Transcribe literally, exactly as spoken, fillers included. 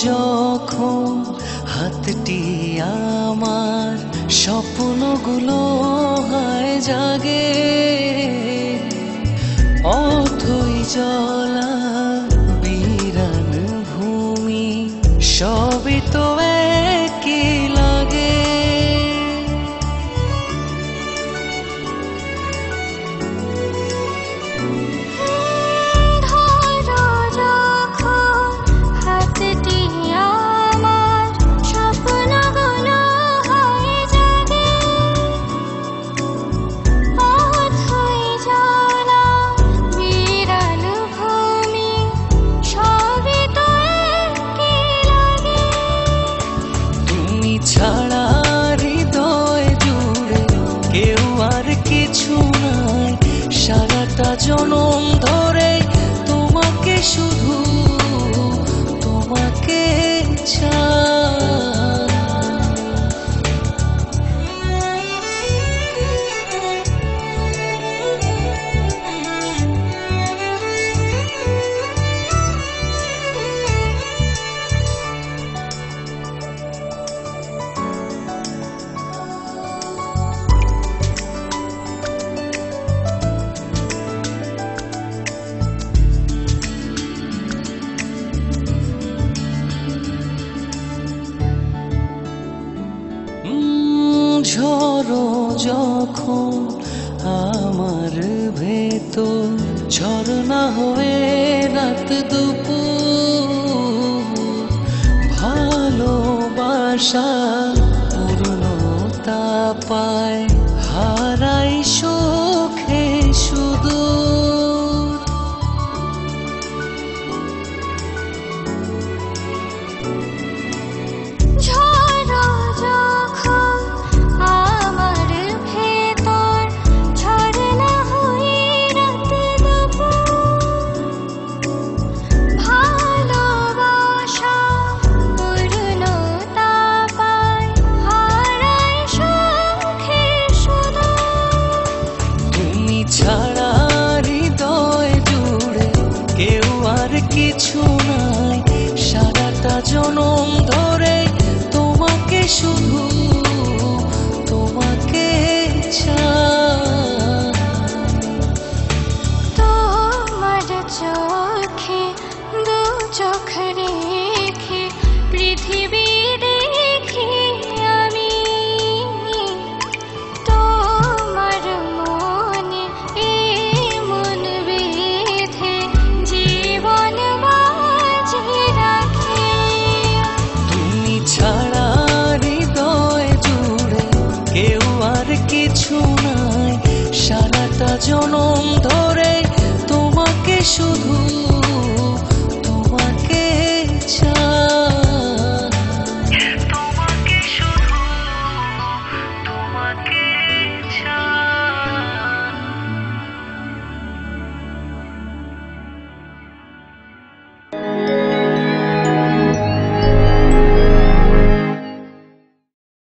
যখন হাতটি আমার স্বপ্নগুলো হয় জাগে, অথই জলা বিরান ভূমি সবই তো একই লাগে। ছাড়া হৃদয় জুড়ে কেউ আর কিছু নাই, সারাটা জনম ধরে তোমাকে শুধু তোমাকে চাই। ঝড়ো যখন আমার ভেতর ঝরনা হয়ে রাত দুপুর, ভালোবাসা পূর্ণতা পায় হারাই সুখে শুধু। ছাড়া হৃদয় জুড়ে কেউ আর কিছু নাই, সারাটা জনম ধরে তোমাকে শুধু তোমাকে চাই। তোমার চোখে দু চোখ রেখে পৃথিবী দেখি আমি, তোমার মনে এ মন বেঁধে জীবন বাঁচিয়ে রাখি। তুমি ছাড়া হৃদয় জুড়ে কেউ আর কিছু নাই, সারাটা জনম ধরে তোমাকে শুধু